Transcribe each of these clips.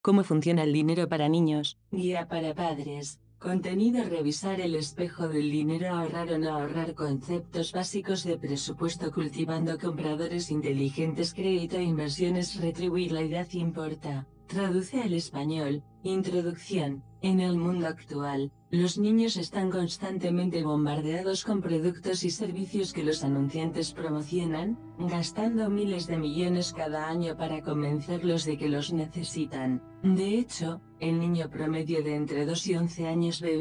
¿Cómo funciona el dinero para niños? Guía para padres. Contenido: revisar el espejo del dinero, ahorrar o no ahorrar, conceptos básicos de presupuesto, cultivando compradores inteligentes, crédito e inversiones, retribuir la edad importa. Traduce al español. Introducción. En el mundo actual, los niños están constantemente bombardeados con productos y servicios que los anunciantes promocionan, gastando miles de millones cada año para convencerlos de que los necesitan. De hecho, el niño promedio de entre 2 y 11 años ve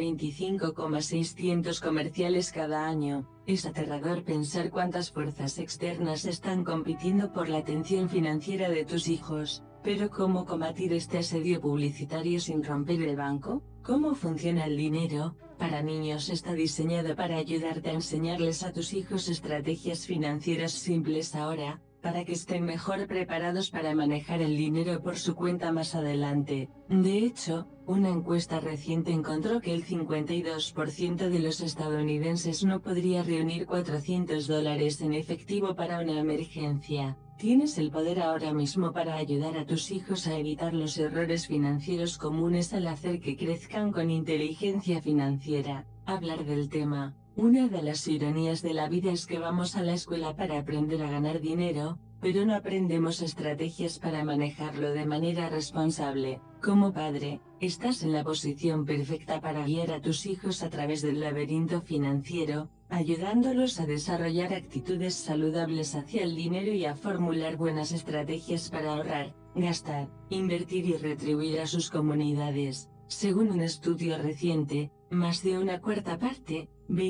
25,600 comerciales cada año. Es aterrador pensar cuántas fuerzas externas están compitiendo por la atención financiera de tus hijos. Pero ¿cómo combatir este asedio publicitario sin romper el banco? ¿Cómo funciona el dinero para niños? Está diseñado para ayudarte a enseñarles a tus hijos estrategias financieras simples ahora, para que estén mejor preparados para manejar el dinero por su cuenta más adelante. De hecho, una encuesta reciente encontró que el 52% de los estadounidenses no podría reunir $400 en efectivo para una emergencia. Tienes el poder ahora mismo para ayudar a tus hijos a evitar los errores financieros comunes al hacer que crezcan con inteligencia financiera. Hablar del tema. Una de las ironías de la vida es que vamos a la escuela para aprender a ganar dinero, pero no aprendemos estrategias para manejarlo de manera responsable. Como padre, estás en la posición perfecta para guiar a tus hijos a través del laberinto financiero, ayudándolos a desarrollar actitudes saludables hacia el dinero y a formular buenas estrategias para ahorrar, gastar, invertir y retribuir a sus comunidades. Según un estudio reciente, más de una cuarta parte,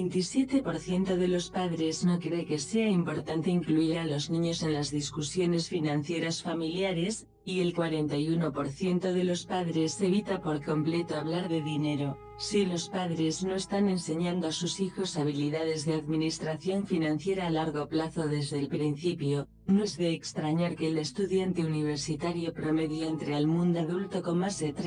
27% de los padres no cree que sea importante incluir a los niños en las discusiones financieras familiares, y el 41% de los padres evita por completo hablar de dinero. Si los padres no están enseñando a sus hijos habilidades de administración financiera a largo plazo desde el principio, no es de extrañar que el estudiante universitario promedio entre al mundo adulto con más de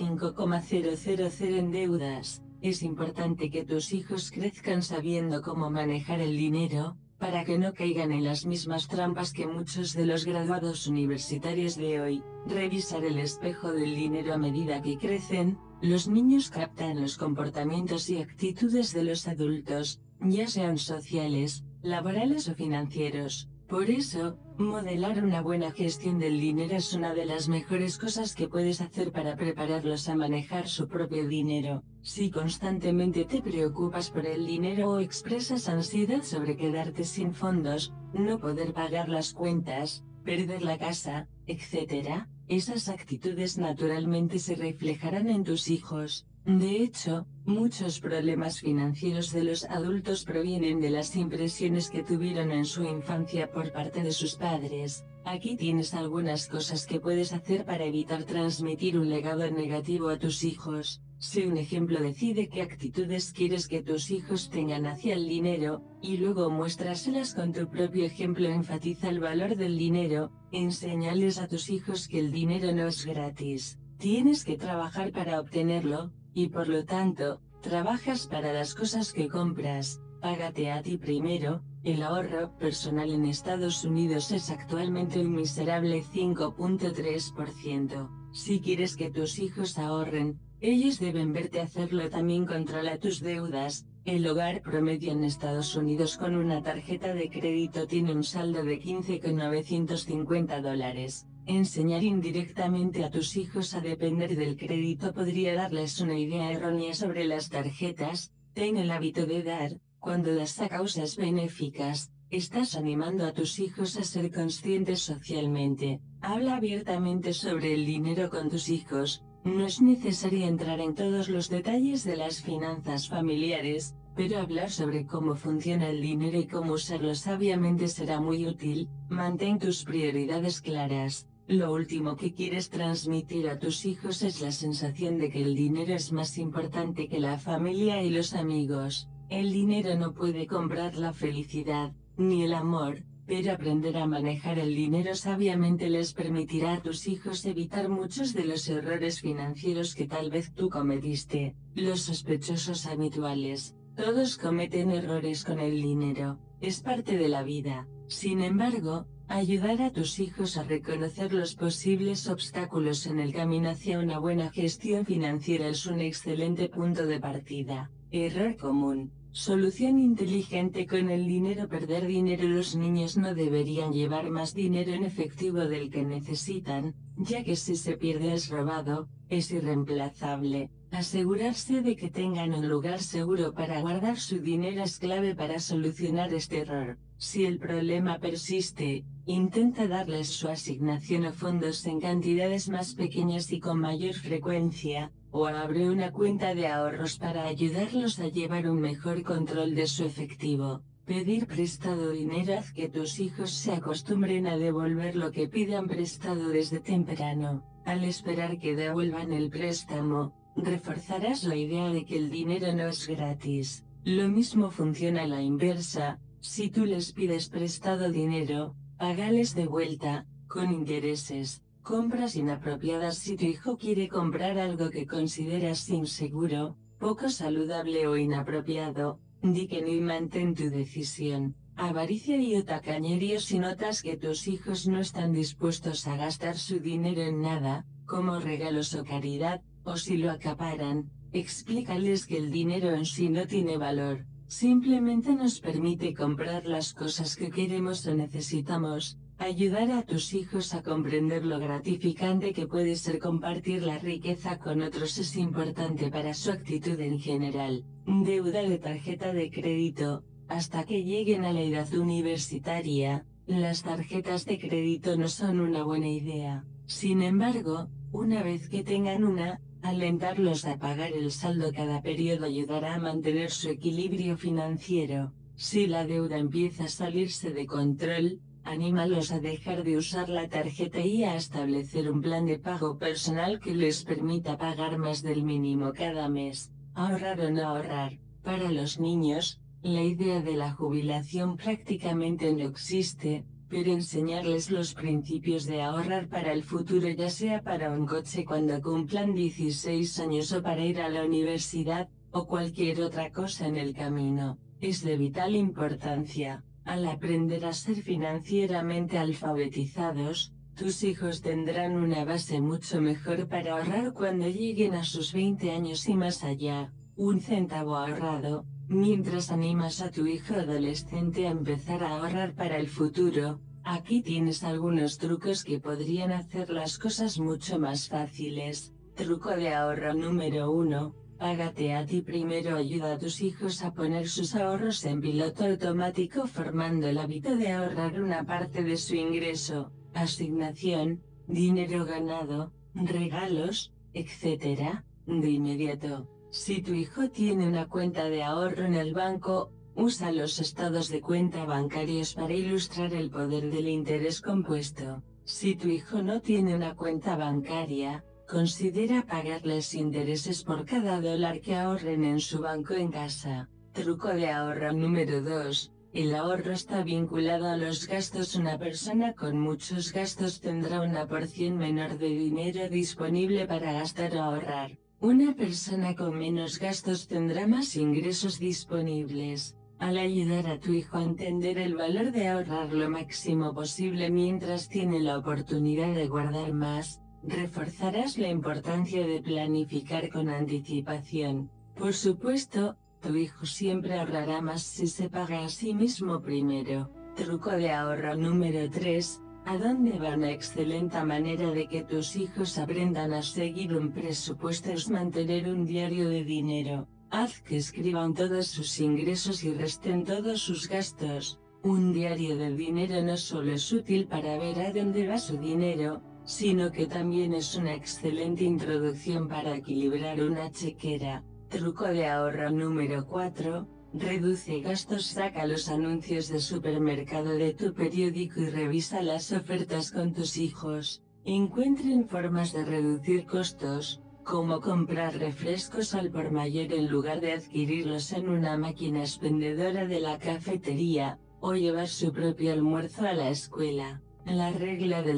35,000 en deudas. Es importante que tus hijos crezcan sabiendo cómo manejar el dinero, para que no caigan en las mismas trampas que muchos de los graduados universitarios de hoy. Revisar el espejo del dinero. A medida que crecen, los niños captan los comportamientos y actitudes de los adultos, ya sean sociales, laborales o financieros. Por eso, modelar una buena gestión del dinero es una de las mejores cosas que puedes hacer para prepararlos a manejar su propio dinero. Si constantemente te preocupas por el dinero o expresas ansiedad sobre quedarte sin fondos, no poder pagar las cuentas, perder la casa, etc., esas actitudes naturalmente se reflejarán en tus hijos. De hecho, muchos problemas financieros de los adultos provienen de las impresiones que tuvieron en su infancia por parte de sus padres. Aquí tienes algunas cosas que puedes hacer para evitar transmitir un legado negativo a tus hijos. Sé un ejemplo. Decide qué actitudes quieres que tus hijos tengan hacia el dinero, y luego muéstraselas con tu propio ejemplo. Enfatiza el valor del dinero, enséñales a tus hijos que el dinero no es gratis. Tienes que trabajar para obtenerlo, y por lo tanto, trabajas para las cosas que compras. Págate a ti primero. El ahorro personal en Estados Unidos es actualmente un miserable 5,3%. Si quieres que tus hijos ahorren, ellos deben verte hacerlo también. Controla tus deudas. El hogar promedio en Estados Unidos con una tarjeta de crédito tiene un saldo de $15,950. Enseñar indirectamente a tus hijos a depender del crédito podría darles una idea errónea sobre las tarjetas. Ten el hábito de dar. Cuando das a causas benéficas, estás animando a tus hijos a ser conscientes socialmente. Habla abiertamente sobre el dinero con tus hijos. No es necesario entrar en todos los detalles de las finanzas familiares, pero hablar sobre cómo funciona el dinero y cómo usarlo sabiamente será muy útil. Mantén tus prioridades claras. Lo último que quieres transmitir a tus hijos es la sensación de que el dinero es más importante que la familia y los amigos. El dinero no puede comprar la felicidad, ni el amor, pero aprender a manejar el dinero sabiamente les permitirá a tus hijos evitar muchos de los errores financieros que tal vez tú cometiste. Los sospechosos habituales. Todos cometen errores con el dinero, es parte de la vida. Sin embargo, Ayudar a tus hijos a reconocer los posibles obstáculos en el camino hacia una buena gestión financiera es un excelente punto de partida. Error común. Solución inteligente con el dinero. Perder dinero. Los niños no deberían llevar más dinero en efectivo del que necesitan, ya que si se pierde es robado, es irreemplazable. Asegurarse de que tengan un lugar seguro para guardar su dinero es clave para solucionar este error. Si el problema persiste, intenta darles su asignación o fondos en cantidades más pequeñas y con mayor frecuencia, o abre una cuenta de ahorros para ayudarlos a llevar un mejor control de su efectivo. Pedir prestado dinero. Haz que tus hijos se acostumbren a devolver lo que pidan prestado desde temprano. Al esperar que devuelvan el préstamo, reforzarás la idea de que el dinero no es gratis. Lo mismo funciona a la inversa. Si tú les pides prestado dinero, págales de vuelta, con intereses. Compras inapropiadas. Si tu hijo quiere comprar algo que consideras inseguro, poco saludable o inapropiado, di que no y mantén tu decisión. Avaricia y o tacañería. Si notas que tus hijos no están dispuestos a gastar su dinero en nada, como regalos o caridad, o si lo acaparan, explícales que el dinero en sí no tiene valor. Simplemente nos permite comprar las cosas que queremos o necesitamos. Ayudar a tus hijos a comprender lo gratificante que puede ser compartir la riqueza con otros es importante para su actitud en general. Deuda de tarjeta de crédito. Hasta que lleguen a la edad universitaria, las tarjetas de crédito no son una buena idea. Sin embargo, una vez que tengan una, alentarlos a pagar el saldo cada periodo ayudará a mantener su equilibrio financiero. Si la deuda empieza a salirse de control, anímalos a dejar de usar la tarjeta y a establecer un plan de pago personal que les permita pagar más del mínimo cada mes. Ahorrar o no ahorrar. Para los niños, la idea de la jubilación prácticamente no existe, pero enseñarles los principios de ahorrar para el futuro, ya sea para un coche cuando cumplan 16 años o para ir a la universidad, o cualquier otra cosa en el camino, es de vital importancia. Al aprender a ser financieramente alfabetizados, tus hijos tendrán una base mucho mejor para ahorrar cuando lleguen a sus 20 años y más allá. Un centavo ahorrado, mientras animas a tu hijo adolescente a empezar a ahorrar para el futuro. Aquí tienes algunos trucos que podrían hacer las cosas mucho más fáciles. Truco de ahorro número 1. Págate a ti primero. Ayuda a tus hijos a poner sus ahorros en piloto automático formando el hábito de ahorrar una parte de su ingreso, asignación, dinero ganado, regalos, etc., de inmediato. Si tu hijo tiene una cuenta de ahorro en el banco, usa los estados de cuenta bancarios para ilustrar el poder del interés compuesto. Si tu hijo no tiene una cuenta bancaria, considera pagarles intereses por cada dólar que ahorren en su banco en casa. Truco de ahorro número 2. El ahorro está vinculado a los gastos. Una persona con muchos gastos tendrá una porción menor de dinero disponible para gastar o ahorrar. Una persona con menos gastos tendrá más ingresos disponibles. Al ayudar a tu hijo a entender el valor de ahorrar lo máximo posible mientras tiene la oportunidad de guardar más, reforzarás la importancia de planificar con anticipación. Por supuesto, tu hijo siempre ahorrará más si se paga a sí mismo primero. Truco de ahorro número 3. ¿A dónde va? Una excelente manera de que tus hijos aprendan a seguir un presupuesto es mantener un diario de dinero. Haz que escriban todos sus ingresos y resten todos sus gastos. Un diario de dinero no solo es útil para ver a dónde va su dinero, sino que también es una excelente introducción para equilibrar una chequera. Truco de ahorro número 4. Reduce gastos. Saca los anuncios de supermercado de tu periódico y revisa las ofertas con tus hijos. Encuentren formas de reducir costos, como comprar refrescos al por mayor en lugar de adquirirlos en una máquina expendedora de la cafetería, o llevar su propio almuerzo a la escuela. La regla del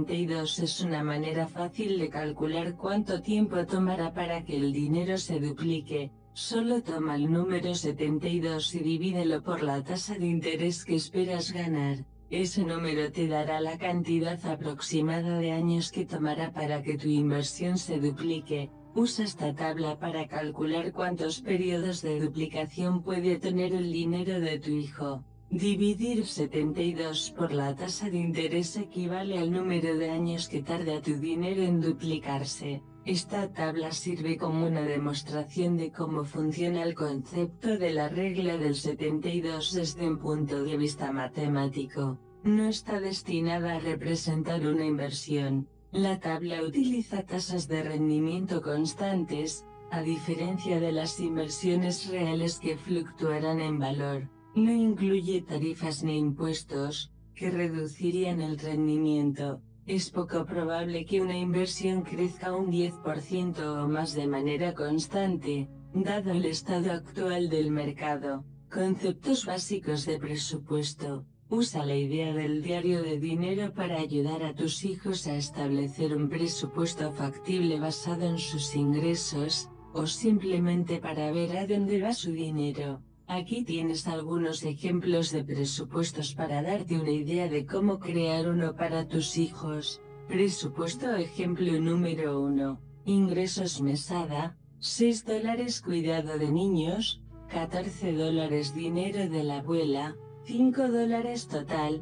72 es una manera fácil de calcular cuánto tiempo tomará para que el dinero se duplique. Solo toma el número 72 y divídelo por la tasa de interés que esperas ganar. Ese número te dará la cantidad aproximada de años que tomará para que tu inversión se duplique. Usa esta tabla para calcular cuántos periodos de duplicación puede tener el dinero de tu hijo. Dividir 72 por la tasa de interés equivale al número de años que tarda tu dinero en duplicarse. Esta tabla sirve como una demostración de cómo funciona el concepto de la regla del 72 desde un punto de vista matemático. No está destinada a representar una inversión. La tabla utiliza tasas de rendimiento constantes, a diferencia de las inversiones reales que fluctuarán en valor. No incluye tarifas ni impuestos, que reducirían el rendimiento. Es poco probable que una inversión crezca un 10% o más de manera constante, dado el estado actual del mercado. Conceptos básicos de presupuesto. Usa la idea del diario de dinero para ayudar a tus hijos a establecer un presupuesto factible basado en sus ingresos, o simplemente para ver a dónde va su dinero. Aquí tienes algunos ejemplos de presupuestos para darte una idea de cómo crear uno para tus hijos. Presupuesto ejemplo número 1. Ingresos mesada, $6 cuidado de niños, $14 dinero de la abuela, $5 total,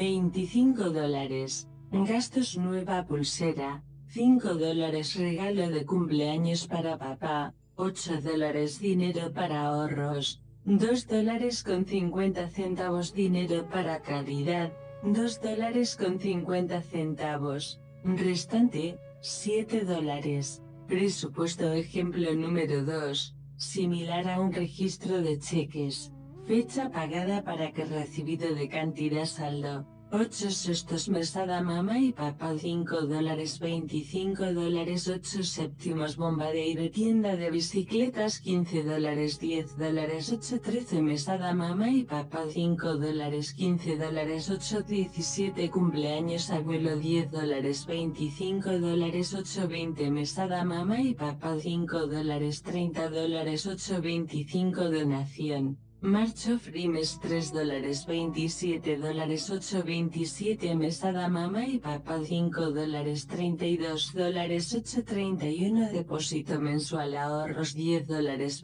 $25. Gastos nueva pulsera, $5 regalo de cumpleaños para papá, $8 dinero para ahorros, $2.50 dinero para caridad, $2.50. Restante, $7. Presupuesto ejemplo número 2, similar a un registro de cheques. Fecha pagada para que recibido de cantidad saldo. 8 sextos mesada mamá y papá $5, $25, 8 séptimos bomba de aire tienda de bicicletas $15, $10, 8 13 mesada mamá y papá $5, $15, 8 17 cumpleaños abuelo $10, $25, 8 20 mesada mamá y papá $5, $30, 8 25 donación. March of Rimes $3, $27, 8 27 mesada mamá y papá $5, $32, 8 31 depósito mensual ahorros $10,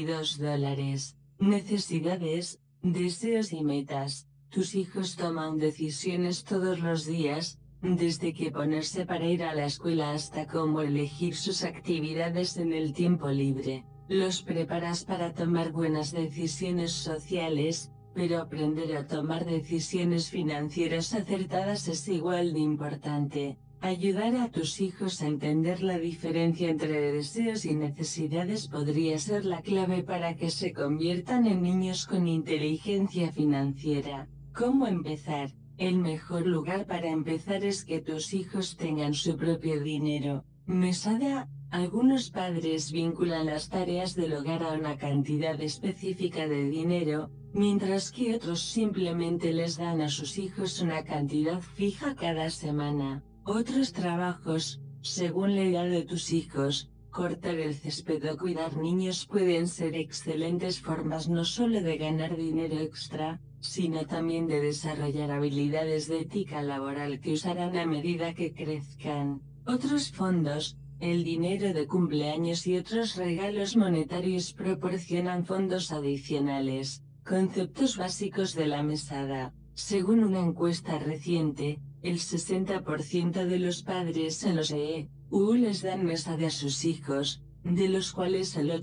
$22. Necesidades, deseos y metas. Tus hijos toman decisiones todos los días, desde que ponerse para ir a la escuela hasta cómo elegir sus actividades en el tiempo libre. Los preparas para tomar buenas decisiones sociales, pero aprender a tomar decisiones financieras acertadas es igual de importante. Ayudar a tus hijos a entender la diferencia entre deseos y necesidades podría ser la clave para que se conviertan en niños con inteligencia financiera. ¿Cómo empezar? El mejor lugar para empezar es que tus hijos tengan su propio dinero. Mesada. Algunos padres vinculan las tareas del hogar a una cantidad específica de dinero, mientras que otros simplemente les dan a sus hijos una cantidad fija cada semana. Otros trabajos, según la edad de tus hijos, cortar el césped o cuidar niños pueden ser excelentes formas no solo de ganar dinero extra, sino también de desarrollar habilidades de ética laboral que usarán a medida que crezcan. Otros fondos, el dinero de cumpleaños y otros regalos monetarios proporcionan fondos adicionales. Conceptos básicos de la mesada. Según una encuesta reciente, el 60% de los padres en los EU les dan mesada a sus hijos, de los cuales el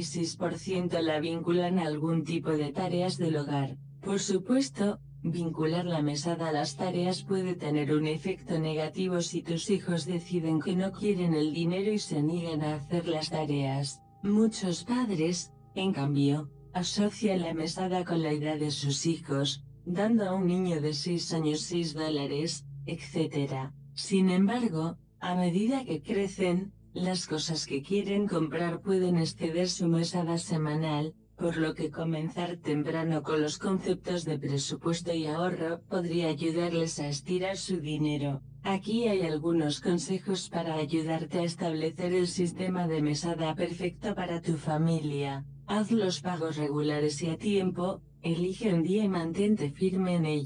86% la vinculan a algún tipo de tareas del hogar. Por supuesto, vincular la mesada a las tareas puede tener un efecto negativo si tus hijos deciden que no quieren el dinero y se niegan a hacer las tareas. Muchos padres, en cambio, asocian la mesada con la edad de sus hijos, dando a un niño de 6 años $6, etc. Sin embargo, a medida que crecen, las cosas que quieren comprar pueden exceder su mesada semanal, por lo que comenzar temprano con los conceptos de presupuesto y ahorro podría ayudarles a estirar su dinero. Aquí hay algunos consejos para ayudarte a establecer el sistema de mesada perfecto para tu familia. Haz los pagos regulares y a tiempo, elige un día y mantente firme en ello.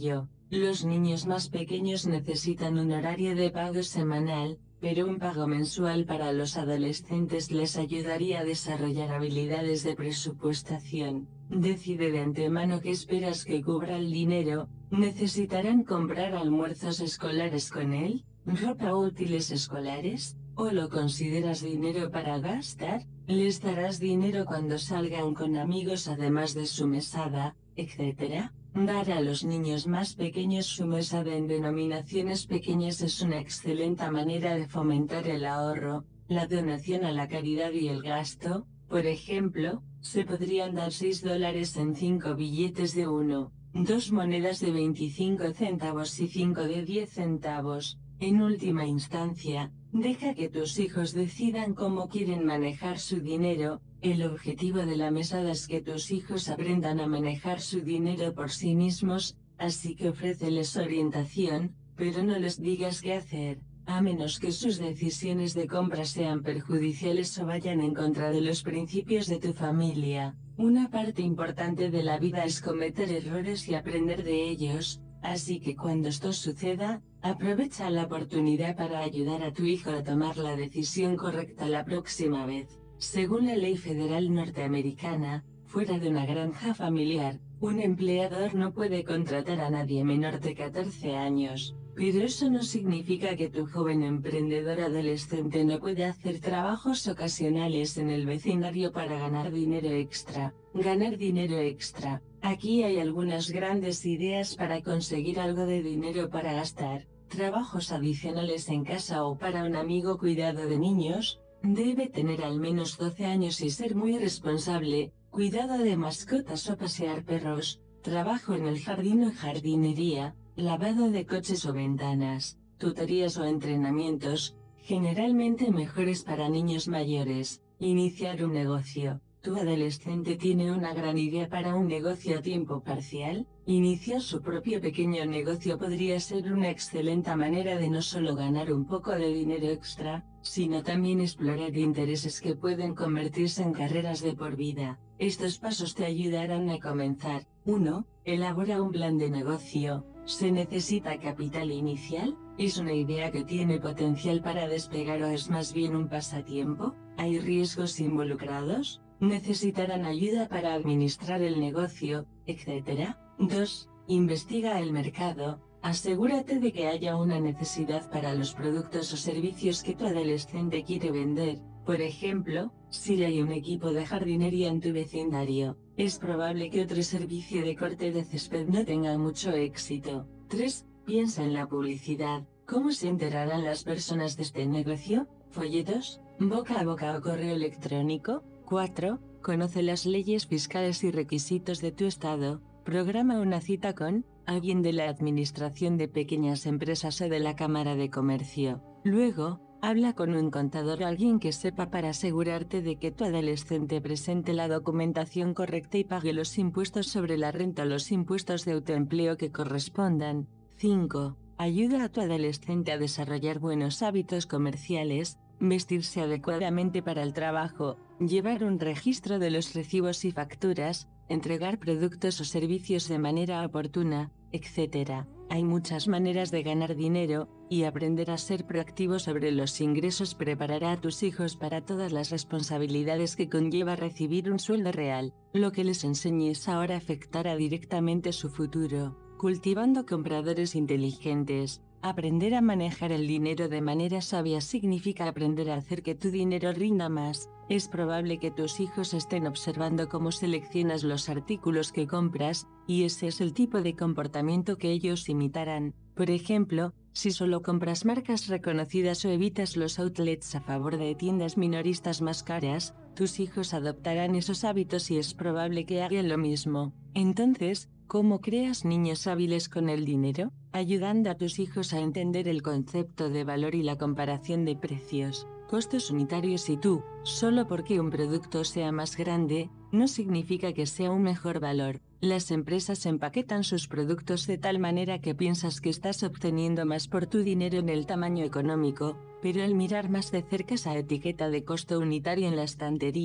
Los niños más pequeños necesitan un horario de pago semanal, pero un pago mensual para los adolescentes les ayudaría a desarrollar habilidades de presupuestación. Decide de antemano qué esperas que cubra el dinero. ¿Necesitarán comprar almuerzos escolares con él, ropa o útiles escolares? ¿O lo consideras dinero para gastar? ¿Les darás dinero cuando salgan con amigos además de su mesada, etcétera? Dar a los niños más pequeños su mesada en denominaciones pequeñas es una excelente manera de fomentar el ahorro, la donación a la caridad y el gasto. Por ejemplo, se podrían dar $6 en 5 billetes de 1, 2 monedas de 25 centavos y 5 de 10 centavos. En última instancia, deja que tus hijos decidan cómo quieren manejar su dinero. El objetivo de la mesada es que tus hijos aprendan a manejar su dinero por sí mismos, así que ofréceles orientación, pero no les digas qué hacer, a menos que sus decisiones de compra sean perjudiciales o vayan en contra de los principios de tu familia. Una parte importante de la vida es cometer errores y aprender de ellos, así que cuando esto suceda, aprovecha la oportunidad para ayudar a tu hijo a tomar la decisión correcta la próxima vez. Según la ley federal norteamericana, fuera de una granja familiar, un empleador no puede contratar a nadie menor de 14 años, pero eso no significa que tu joven emprendedor adolescente no pueda hacer trabajos ocasionales en el vecindario para ganar dinero extra. Ganar dinero extra. Aquí hay algunas grandes ideas para conseguir algo de dinero para gastar. Trabajos adicionales en casa o para un amigo cuidado de niños. Debe tener al menos 12 años y ser muy responsable, cuidado de mascotas o pasear perros, trabajo en el jardín o jardinería, lavado de coches o ventanas, tutorías o entrenamientos, generalmente mejores para niños mayores, iniciar un negocio. ¿Tu adolescente tiene una gran idea para un negocio a tiempo parcial? Iniciar su propio pequeño negocio podría ser una excelente manera de no solo ganar un poco de dinero extra, sino también explorar intereses que pueden convertirse en carreras de por vida. Estos pasos te ayudarán a comenzar. 1. Elabora un plan de negocio. ¿Se necesita capital inicial? ¿Es una idea que tiene potencial para despegar o es más bien un pasatiempo? ¿Hay riesgos involucrados? ¿Necesitarán ayuda para administrar el negocio, etcétera? 2. Investiga el mercado. Asegúrate de que haya una necesidad para los productos o servicios que tu adolescente quiere vender. Por ejemplo, si hay un equipo de jardinería en tu vecindario, es probable que otro servicio de corte de césped no tenga mucho éxito. 3. Piensa en la publicidad. ¿Cómo se enterarán las personas de este negocio? ¿Folletos? ¿Boca a boca o correo electrónico? 4. Conoce las leyes fiscales y requisitos de tu estado. Programa una cita con alguien de la Administración de Pequeñas Empresas o de la Cámara de Comercio. Luego, habla con un contador o alguien que sepa para asegurarte de que tu adolescente presente la documentación correcta y pague los impuestos sobre la renta o los impuestos de autoempleo que correspondan. 5. Ayuda a tu adolescente a desarrollar buenos hábitos comerciales, vestirse adecuadamente para el trabajo, llevar un registro de los recibos y facturas, entregar productos o servicios de manera oportuna, etc. Hay muchas maneras de ganar dinero, y aprender a ser proactivo sobre los ingresos preparará a tus hijos para todas las responsabilidades que conlleva recibir un sueldo real. Lo que les enseñes ahora afectará directamente su futuro. Cultivando compradores inteligentes. Aprender a manejar el dinero de manera sabia significa aprender a hacer que tu dinero rinda más. Es probable que tus hijos estén observando cómo seleccionas los artículos que compras, y ese es el tipo de comportamiento que ellos imitarán. Por ejemplo, si solo compras marcas reconocidas o evitas los outlets a favor de tiendas minoristas más caras, tus hijos adoptarán esos hábitos y es probable que hagan lo mismo. Entonces, ¿cómo creas niños hábiles con el dinero? Ayudando a tus hijos a entender el concepto de valor y la comparación de precios, costos unitarios y tú, solo porque un producto sea más grande, no significa que sea un mejor valor. Las empresas empaquetan sus productos de tal manera que piensas que estás obteniendo más por tu dinero en el tamaño económico, pero al mirar más de cerca esa etiqueta de costo unitario en la estantería,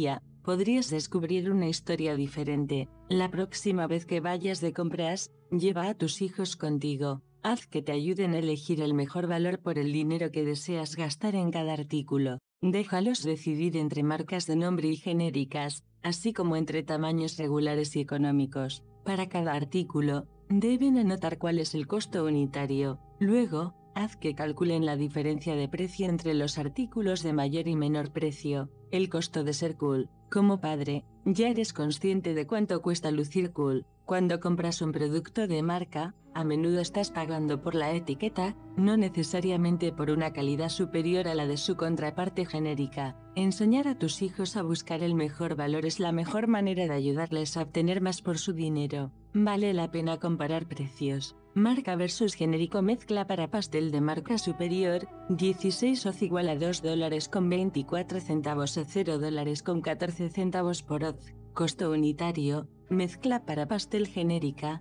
podrías descubrir una historia diferente. La próxima vez que vayas de compras, lleva a tus hijos contigo. Haz que te ayuden a elegir el mejor valor por el dinero que deseas gastar en cada artículo. Déjalos decidir entre marcas de nombre y genéricas, así como entre tamaños regulares y económicos. Para cada artículo, deben anotar cuál es el costo unitario. Luego, haz que calculen la diferencia de precio entre los artículos de mayor y menor precio. El costo de ser cool. Como padre, ya eres consciente de cuánto cuesta lucir cool. Cuando compras un producto de marca, a menudo estás pagando por la etiqueta, no necesariamente por una calidad superior a la de su contraparte genérica. Enseñar a tus hijos a buscar el mejor valor es la mejor manera de ayudarles a obtener más por su dinero. Vale la pena comparar precios. Marca versus genérico. Mezcla para pastel de marca superior, 16 oz igual a $2 con 24 centavos o $0 con 14 centavos por oz. Costo unitario. Mezcla para pastel genérica,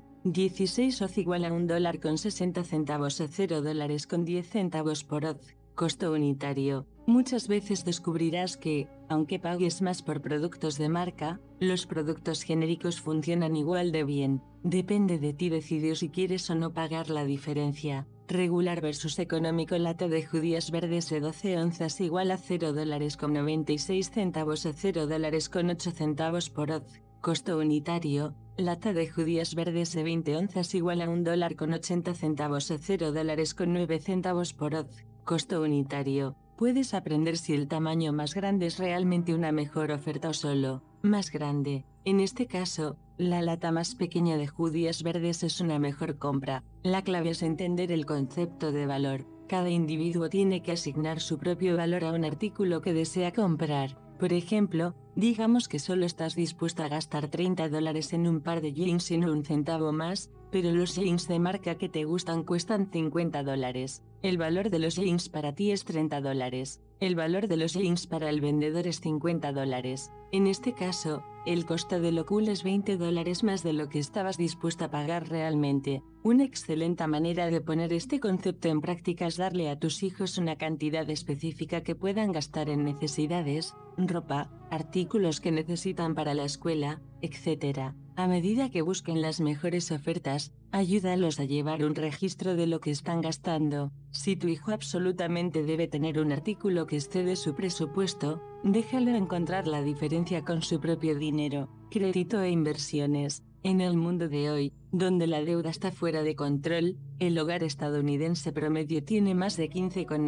16 oz igual a $1 con 60 centavos o $0 con 10 centavos por oz. Costo unitario. Muchas veces descubrirás que, aunque pagues más por productos de marca, los productos genéricos funcionan igual de bien. Depende de ti decidir si quieres o no pagar la diferencia. Regular versus económico. Lata de judías verdes de 12 onzas igual a $0 con 96 centavos o $0 con 8 centavos por oz. Costo unitario. Lata de judías verdes de 20 onzas igual a $1 con 80 centavos o $0 con 9 centavos por oz. Costo unitario. Puedes aprender si el tamaño más grande es realmente una mejor oferta o solo más grande. En este caso, la lata más pequeña de judías verdes es una mejor compra. La clave es entender el concepto de valor. Cada individuo tiene que asignar su propio valor a un artículo que desea comprar. Por ejemplo, digamos que solo estás dispuesto a gastar $30 en un par de jeans y no un centavo más, pero los jeans de marca que te gustan cuestan $50. El valor de los jeans para ti es $30. El valor de los jeans para el vendedor es $50. En este caso, el costo de lo cool es $20 más de lo que estabas dispuesto a pagar realmente. Una excelente manera de poner este concepto en práctica es darle a tus hijos una cantidad específica que puedan gastar en necesidades, ropa, artículos que necesitan para la escuela, etc. A medida que busquen las mejores ofertas, ayúdalos a llevar un registro de lo que están gastando. Si tu hijo absolutamente debe tener un artículo que excede su presupuesto, déjalo encontrar la diferencia con su propio dinero, crédito e inversiones. En el mundo de hoy, donde la deuda está fuera de control, el hogar estadounidense promedio tiene más de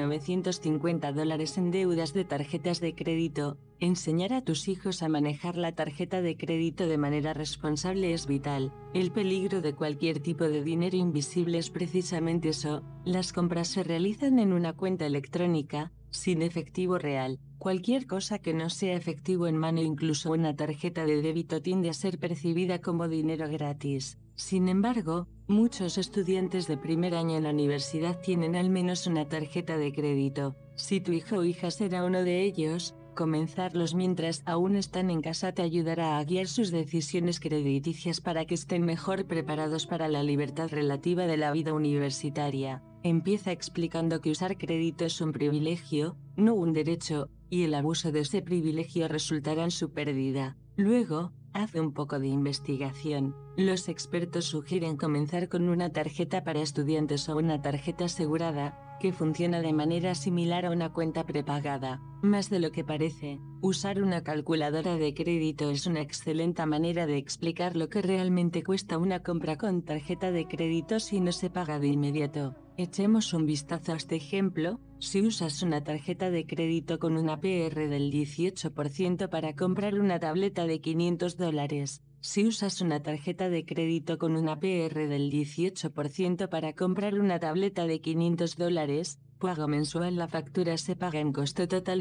$15,950 en deudas de tarjetas de crédito. Enseñar a tus hijos a manejar la tarjeta de crédito de manera responsable es vital. El peligro de cualquier tipo de dinero invisible es precisamente eso: las compras se realizan en una cuenta electrónica, sin efectivo real. Cualquier cosa que no sea efectivo en mano, incluso una tarjeta de débito, tiende a ser percibida como dinero gratis. Sin embargo, muchos estudiantes de primer año en la universidad tienen al menos una tarjeta de crédito. Si tu hijo o hija será uno de ellos, comenzarlos mientras aún están en casa te ayudará a guiar sus decisiones crediticias para que estén mejor preparados para la libertad relativa de la vida universitaria. Empieza explicando que usar crédito es un privilegio, no un derecho, y el abuso de ese privilegio resultará en su pérdida. Luego, haz un poco de investigación. Los expertos sugieren comenzar con una tarjeta para estudiantes o una tarjeta asegurada, que funciona de manera similar a una cuenta prepagada. Más de lo que parece, usar una calculadora de crédito es una excelente manera de explicar lo que realmente cuesta una compra con tarjeta de crédito si no se paga de inmediato. Echemos un vistazo a este ejemplo. Si usas una tarjeta de crédito con una APR del 18% para comprar una tableta de $500. Si usas una tarjeta de crédito con una APR del 18% para comprar una tableta de $500, pago mensual. La factura se paga en costo total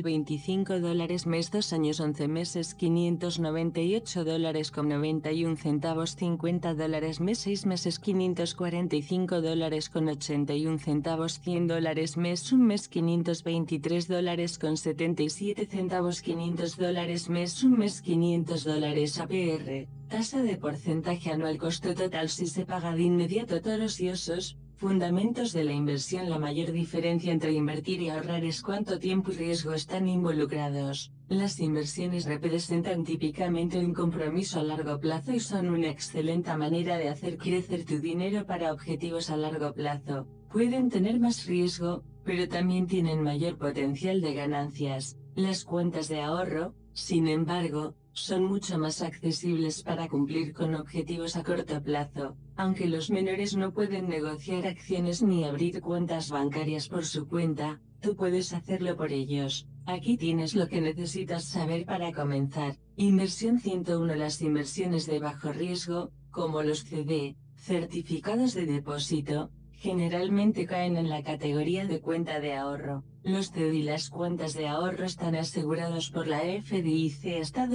$25 mes, 2 años 11 meses $598 con 91 centavos, $50 mes, 6 meses $545 con 81 centavos, $100 mes, un mes $523 con 77 centavos, $500 mes, un mes $500 APR. Tasa de porcentaje anual. Costo total si se paga de inmediato. Toros y osos. Fundamentos de la inversión. La mayor diferencia entre invertir y ahorrar es cuánto tiempo y riesgo están involucrados. Las inversiones representan típicamente un compromiso a largo plazo y son una excelente manera de hacer crecer tu dinero para objetivos a largo plazo. Pueden tener más riesgo, pero también tienen mayor potencial de ganancias. Las cuentas de ahorro, sin embargo, son mucho más accesibles para cumplir con objetivos a corto plazo. Aunque los menores no pueden negociar acciones ni abrir cuentas bancarias por su cuenta, tú puedes hacerlo por ellos. Aquí tienes lo que necesitas saber para comenzar. Inversión 101. Las inversiones de bajo riesgo, como los CD, certificados de depósito, generalmente caen en la categoría de cuenta de ahorro. Los CED y las cuentas de ahorro están asegurados por la FDIC hasta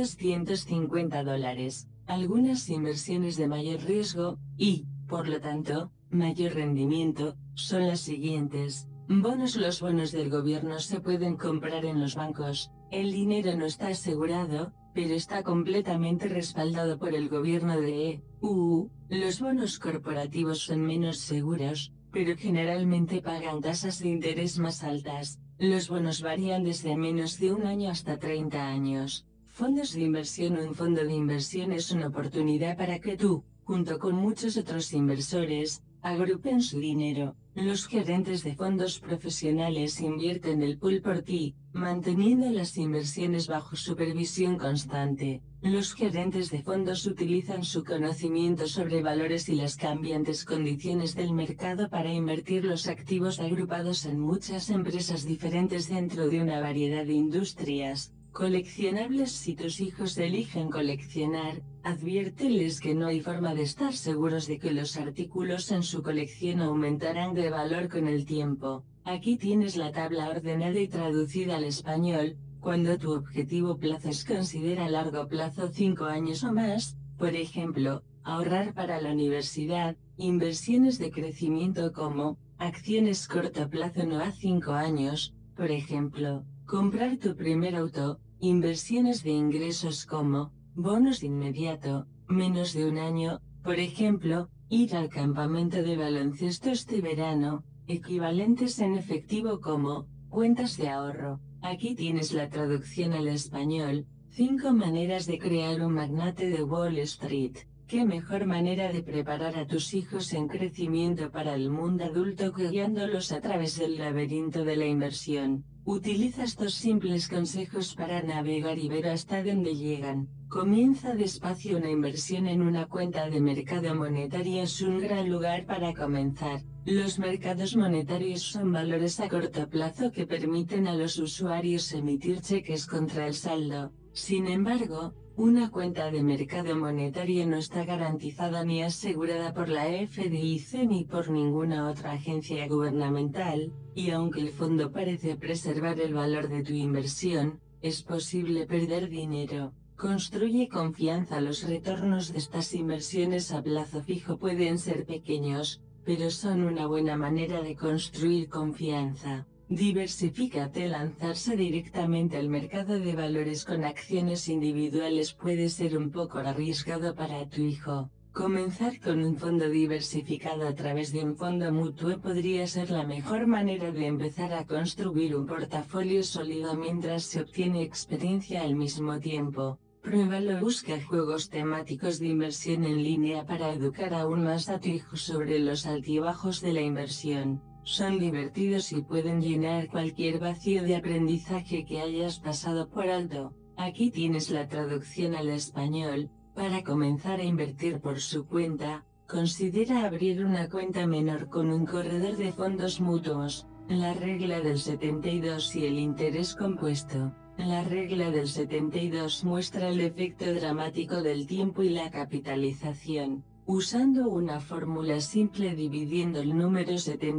$250. Algunas inversiones de mayor riesgo, y, por lo tanto, mayor rendimiento, son las siguientes. Bonos. Los bonos del gobierno se pueden comprar en los bancos. El dinero no está asegurado, pero está completamente respaldado por el gobierno de EU. Los bonos corporativos son menos seguros, pero generalmente pagan tasas de interés más altas. Los bonos varían desde menos de un año hasta 30 años. Fondos de inversión. Un fondo de inversión es una oportunidad para que tú, junto con muchos otros inversores, agrupen su dinero. Los gerentes de fondos profesionales invierten el pool por ti, manteniendo las inversiones bajo supervisión constante. Los gerentes de fondos utilizan su conocimiento sobre valores y las cambiantes condiciones del mercado para invertir los activos agrupados en muchas empresas diferentes dentro de una variedad de industrias. Coleccionables. Si tus hijos eligen coleccionar, adviérteles que no hay forma de estar seguros de que los artículos en su colección aumentarán de valor con el tiempo. Aquí tienes la tabla ordenada y traducida al español. Cuando tu objetivo plazo es considera a largo plazo 5 años o más, por ejemplo, ahorrar para la universidad, inversiones de crecimiento como acciones corto plazo no a 5 años, por ejemplo, comprar tu primer auto, inversiones de ingresos como bonos de inmediato, menos de un año, por ejemplo, ir al campamento de baloncesto este verano, equivalentes en efectivo como cuentas de ahorro. Aquí tienes la traducción al español. 5 maneras de crear un magnate de Wall Street. ¿Qué mejor manera de preparar a tus hijos en crecimiento para el mundo adulto que guiándolos a través del laberinto de la inversión? Utiliza estos simples consejos para navegar y ver hasta dónde llegan. Comienza despacio. Una inversión en una cuenta de mercado monetario es un gran lugar para comenzar. Los mercados monetarios son valores a corto plazo que permiten a los usuarios emitir cheques contra el saldo. Sin embargo, una cuenta de mercado monetario no está garantizada ni asegurada por la FDIC ni por ninguna otra agencia gubernamental, y aunque el fondo parece preservar el valor de tu inversión, es posible perder dinero. Construye confianza. Los retornos de estas inversiones a plazo fijo pueden ser pequeños, pero son una buena manera de construir confianza. Diversifícate. Lanzarse directamente al mercado de valores con acciones individuales puede ser un poco arriesgado para tu hijo. Comenzar con un fondo diversificado a través de un fondo mutuo podría ser la mejor manera de empezar a construir un portafolio sólido mientras se obtiene experiencia al mismo tiempo. Pruébalo. Busca juegos temáticos de inversión en línea para educar aún más a tu hijo sobre los altibajos de la inversión. Son divertidos y pueden llenar cualquier vacío de aprendizaje que hayas pasado por alto. Aquí tienes la traducción al español. Para comenzar a invertir por su cuenta, considera abrir una cuenta menor con un corredor de fondos mutuos. La regla del 72 y el interés compuesto. La regla del 72 muestra el efecto dramático del tiempo y la capitalización. Usando una fórmula simple dividiendo el número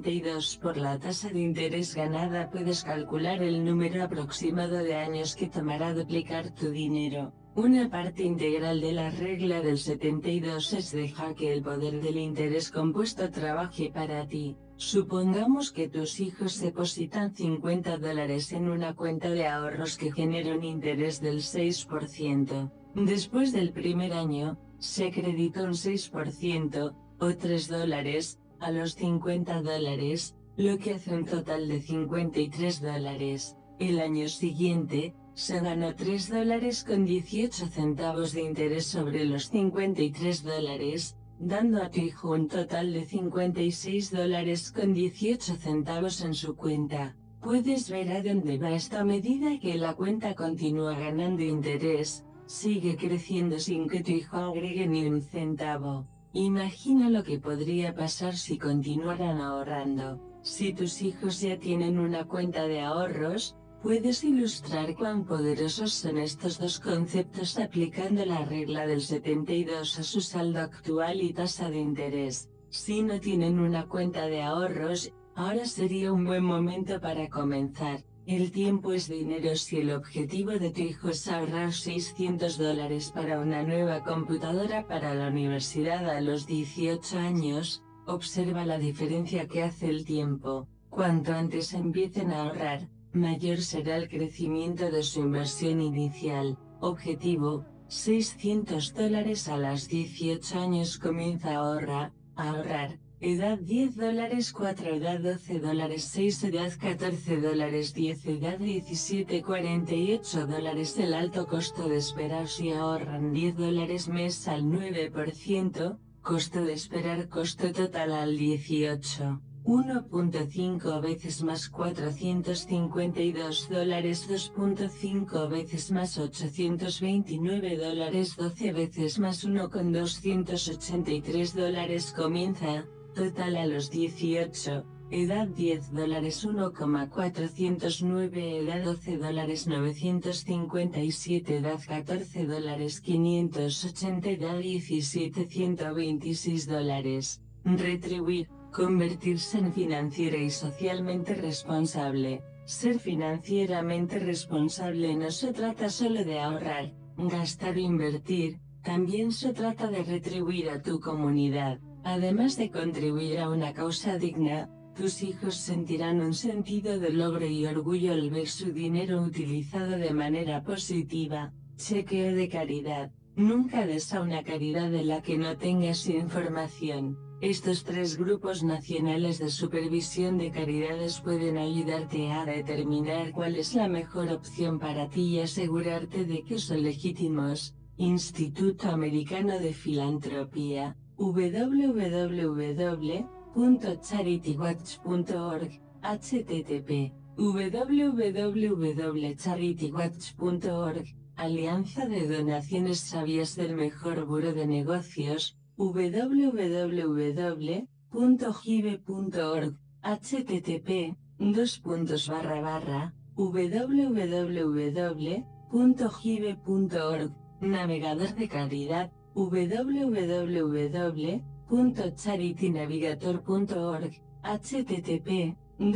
72 por la tasa de interés ganada puedes calcular el número aproximado de años que tomará duplicar tu dinero. Una parte integral de la regla del 72 es dejar que el poder del interés compuesto trabaje para ti. Supongamos que tus hijos depositan $50 en una cuenta de ahorros que genera un interés del 6%. Después del primer año, se acredita un 6%, o $3, a los $50, lo que hace un total de $53. El año siguiente, se ganó $3.18 de interés sobre los $53, dando a tu hijo un total de $56.18 en su cuenta. Puedes ver a dónde va esto a medida que la cuenta continúa ganando interés, sigue creciendo sin que tu hijo agregue ni un centavo. Imagina lo que podría pasar si continuaran ahorrando. Si tus hijos ya tienen una cuenta de ahorros, puedes ilustrar cuán poderosos son estos dos conceptos aplicando la regla del 72 a su saldo actual y tasa de interés. Si no tienen una cuenta de ahorros, ahora sería un buen momento para comenzar. El tiempo es dinero. Si el objetivo de tu hijo es ahorrar $600 para una nueva computadora para la universidad a los 18 años, observa la diferencia que hace el tiempo. Cuanto antes empiecen a ahorrar, mayor será el crecimiento de su inversión inicial. Objetivo: $600 a los 18 años. Comienza a ahorrar. Edad $10, 4 edad $12, 6 edad $14, 10 edad $17, $48. El alto costo de esperar. Si ahorran $10 mes al 9%, costo de esperar, costo total al 18. 1.5 veces más $452, 2.5 veces más $829, 12 veces más $1.283. Comienza, total a los 18, edad $10, 1,409, edad $12, 957, edad $14, 580, edad 17, $126. Retribuir. Convertirse en financiera y socialmente responsable. Ser financieramente responsable no se trata solo de ahorrar, gastar o invertir, también se trata de retribuir a tu comunidad. Además de contribuir a una causa digna, tus hijos sentirán un sentido de logro y orgullo al ver su dinero utilizado de manera positiva. Chequeo de caridad. Nunca des a una caridad de la que no tengas información. Estos 3 grupos nacionales de supervisión de caridades pueden ayudarte a determinar cuál es la mejor opción para ti y asegurarte de que son legítimos. Instituto Americano de Filantropía, www.charitywatch.org, http www.charitywatch.org, Alianza de Donaciones Sabias del Mejor Buró de Negocios, www.give.org, http www.give.org, navegador de caridad, www.charitynavigator.org, http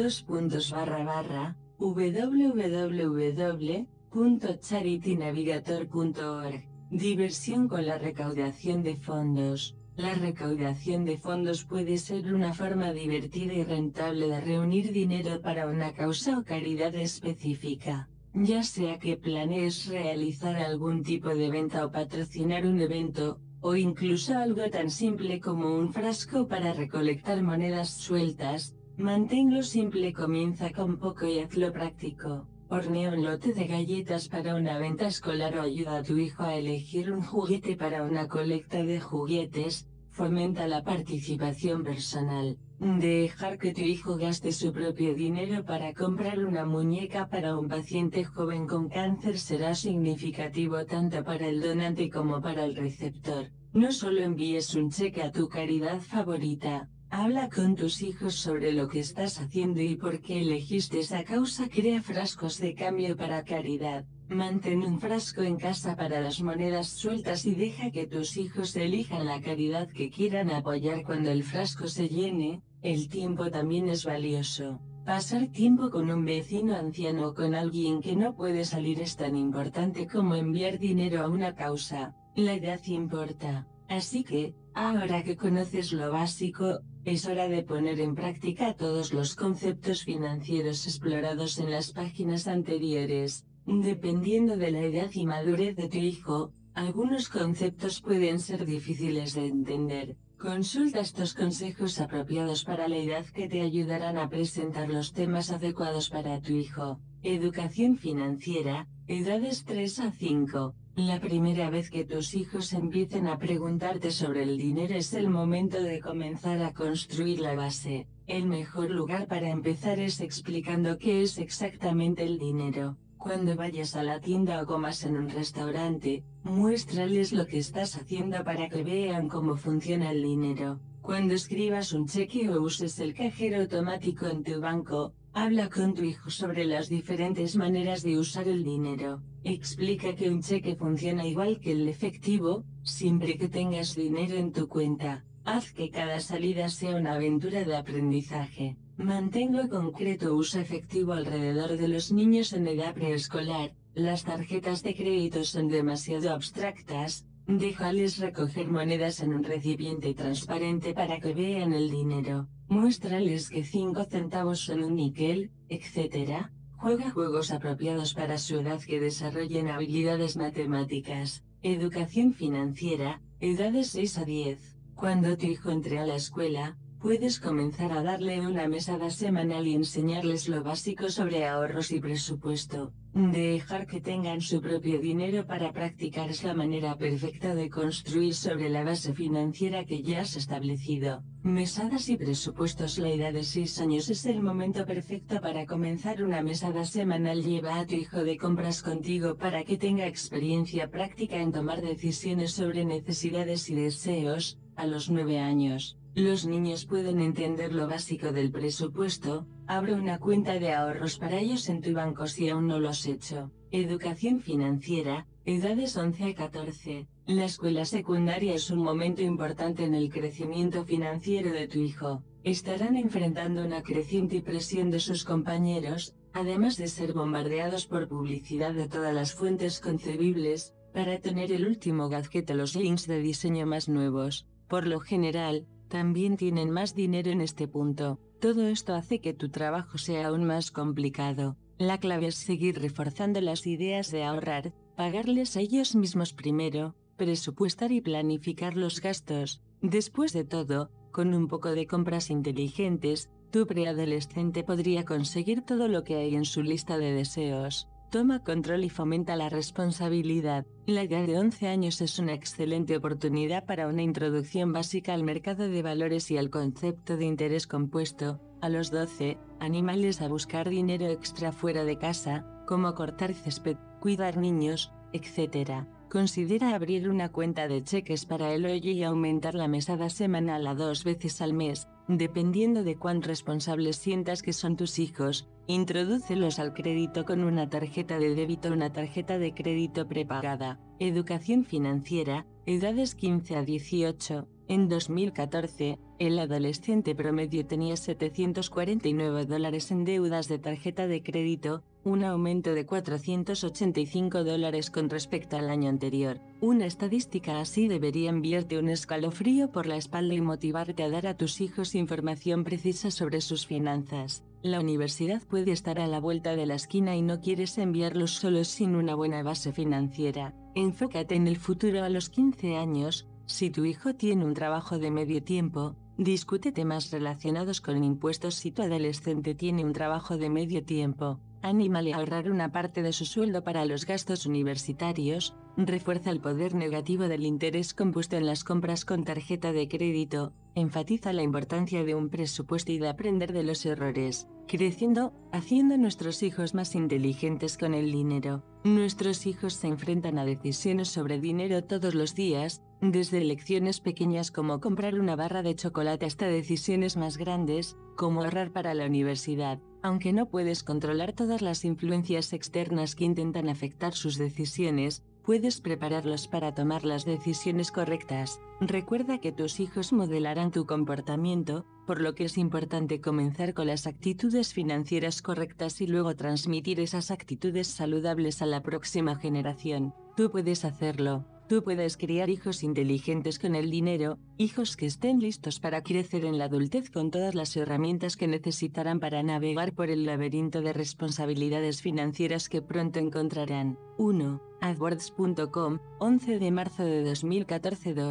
www.charitynavigator.org. Diversión con la recaudación de fondos. La recaudación de fondos puede ser una forma divertida y rentable de reunir dinero para una causa o caridad específica. Ya sea que planees realizar algún tipo de venta o patrocinar un evento, o incluso algo tan simple como un frasco para recolectar monedas sueltas, manténlo simple. Comienza con poco y hazlo práctico. Hornea un lote de galletas para una venta escolar o ayuda a tu hijo a elegir un juguete para una colecta de juguetes. Fomenta la participación personal. Dejar que tu hijo gaste su propio dinero para comprar una muñeca para un paciente joven con cáncer será significativo tanto para el donante como para el receptor. No solo envíes un cheque a tu caridad favorita. Habla con tus hijos sobre lo que estás haciendo y por qué elegiste esa causa. Crea frascos de cambio para caridad. Mantén un frasco en casa para las monedas sueltas y deja que tus hijos elijan la caridad que quieran apoyar cuando el frasco se llene. El tiempo también es valioso. Pasar tiempo con un vecino anciano o con alguien que no puede salir es tan importante como enviar dinero a una causa. La edad importa. Así que, ahora que conoces lo básico, es hora de poner en práctica todos los conceptos financieros explorados en las páginas anteriores. Dependiendo de la edad y madurez de tu hijo, algunos conceptos pueden ser difíciles de entender. Consulta estos consejos apropiados para la edad que te ayudarán a presentar los temas adecuados para tu hijo. Educación financiera, edades 3 a 5. La primera vez que tus hijos empiecen a preguntarte sobre el dinero es el momento de comenzar a construir la base. El mejor lugar para empezar es explicando qué es exactamente el dinero. Cuando vayas a la tienda o comas en un restaurante, muéstrales lo que estás haciendo para que vean cómo funciona el dinero. Cuando escribas un cheque o uses el cajero automático en tu banco, habla con tu hijo sobre las diferentes maneras de usar el dinero. Explica que un cheque funciona igual que el efectivo, siempre que tengas dinero en tu cuenta. Haz que cada salida sea una aventura de aprendizaje. Manténlo concreto. Usa efectivo alrededor de los niños en edad preescolar. Las tarjetas de crédito son demasiado abstractas. Déjales recoger monedas en un recipiente transparente para que vean el dinero. Muéstrales que 5 centavos son un níquel, etc. Juega juegos apropiados para su edad que desarrollen habilidades matemáticas. Educación financiera, edades 6 a 10. Cuando tu hijo entre a la escuela, puedes comenzar a darle una mesada semanal y enseñarles lo básico sobre ahorros y presupuesto. Dejar que tengan su propio dinero para practicar es la manera perfecta de construir sobre la base financiera que ya has establecido. Mesadas y presupuestos. La edad de 6 años es el momento perfecto para comenzar una mesada semanal. Lleva a tu hijo de compras contigo para que tenga experiencia práctica en tomar decisiones sobre necesidades y deseos. A los 9 años, los niños pueden entender lo básico del presupuesto. Abre una cuenta de ahorros para ellos en tu banco si aún no lo has hecho. Educación financiera, edades 11 a 14. La escuela secundaria es un momento importante en el crecimiento financiero de tu hijo. Estarán enfrentando una creciente presión de sus compañeros, además de ser bombardeados por publicidad de todas las fuentes concebibles, para tener el último gadget o los links de diseño más nuevos. Por lo general, también tienen más dinero en este punto. Todo esto hace que tu trabajo sea aún más complicado. La clave es seguir reforzando las ideas de ahorrar, pagarles a ellos mismos primero, presupuestar y planificar los gastos. Después de todo, con un poco de compras inteligentes, tu preadolescente podría conseguir todo lo que hay en su lista de deseos. Toma control y fomenta la responsabilidad. La edad de 11 años es una excelente oportunidad para una introducción básica al mercado de valores y al concepto de interés compuesto. A los 12, anímales a buscar dinero extra fuera de casa, como cortar césped, cuidar niños, etc. Considera abrir una cuenta de cheques para el hoyo y aumentar la mesada semanal a 2 veces al mes, dependiendo de cuán responsables sientas que son tus hijos. Introdúcelos al crédito con una tarjeta de débito o una tarjeta de crédito prepagada. Educación financiera, edades 15 a 18. En 2014, el adolescente promedio tenía $749 en deudas de tarjeta de crédito, un aumento de $485 con respecto al año anterior. Una estadística así debería enviarte un escalofrío por la espalda y motivarte a dar a tus hijos información precisa sobre sus finanzas. La universidad puede estar a la vuelta de la esquina y no quieres enviarlos solos sin una buena base financiera. Enfócate en el futuro a los 15 años. Si tu hijo tiene un trabajo de medio tiempo, discute temas relacionados con impuestos. Si tu adolescente tiene un trabajo de medio tiempo, anímale a ahorrar una parte de su sueldo para los gastos universitarios. Refuerza el poder negativo del interés compuesto en las compras con tarjeta de crédito. Enfatiza la importancia de un presupuesto y de aprender de los errores. Creciendo, haciendo nuestros hijos más inteligentes con el dinero. Nuestros hijos se enfrentan a decisiones sobre dinero todos los días, desde elecciones pequeñas como comprar una barra de chocolate hasta decisiones más grandes, como ahorrar para la universidad. Aunque no puedes controlar todas las influencias externas que intentan afectar sus decisiones, puedes prepararlos para tomar las decisiones correctas. Recuerda que tus hijos modelarán tu comportamiento, por lo que es importante comenzar con las actitudes financieras correctas y luego transmitir esas actitudes saludables a la próxima generación. Tú puedes hacerlo. Tú puedes criar hijos inteligentes con el dinero, hijos que estén listos para crecer en la adultez con todas las herramientas que necesitarán para navegar por el laberinto de responsabilidades financieras que pronto encontrarán. 1. AdWords.com, 11 de marzo de 2014. 2.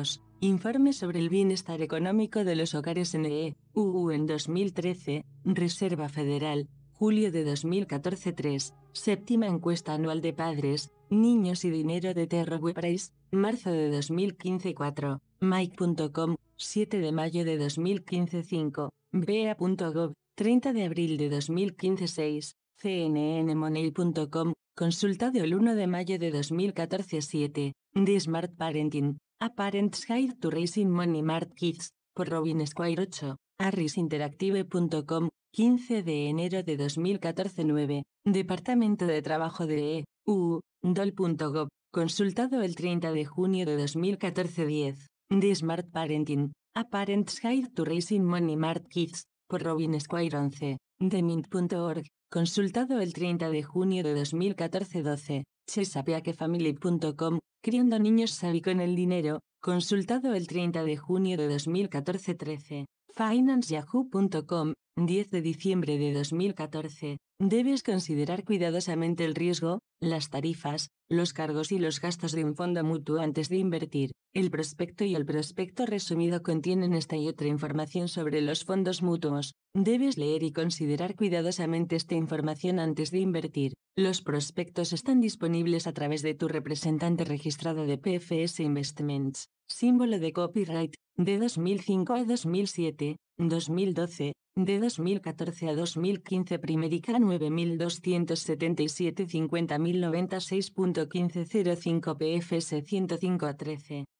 Informe sobre el bienestar económico de los hogares en EU en 2013, Reserva Federal, julio de 2014. 3. Séptima encuesta anual de padres, niños y dinero de Terra Webprice, marzo de 2015. 4. Mike.com, 7 de mayo de 2015. 5. BEA.gov, 30 de abril de 2015. 6. CNNmoney.com, consultado el 1 de mayo de 2014. 7. The Smart Parenting, A Parent's Guide to Raising Money Smart Kids, por Robin Squire. 8. Harrisinteractive.com, 15 de enero de 2014. 9. Departamento de Trabajo de EU, DOL.gov, consultado el 30 de junio de 2014. 10. The Smart Parenting, A Parent's Guide to Raising Money Smart Kids, por Robin Squire. 11. TheMint.org, consultado el 30 de junio de 2014. 12. Chesapeakefamily.com, criando niños sabi con el dinero, consultado el 30 de junio de 2014. 13. FinanceYahoo.com, 10 de diciembre de 2014. Debes considerar cuidadosamente el riesgo, las tarifas, los cargos y los gastos de un fondo mutuo antes de invertir. El prospecto y el prospecto resumido contienen esta y otra información sobre los fondos mutuos. Debes leer y considerar cuidadosamente esta información antes de invertir. Los prospectos están disponibles a través de tu representante registrado de PFS Investments. Símbolo de copyright, de 2005 a 2007, 2012, de 2014 a 2015. Primerica 9277 50096.1505 PFS 105 a 13.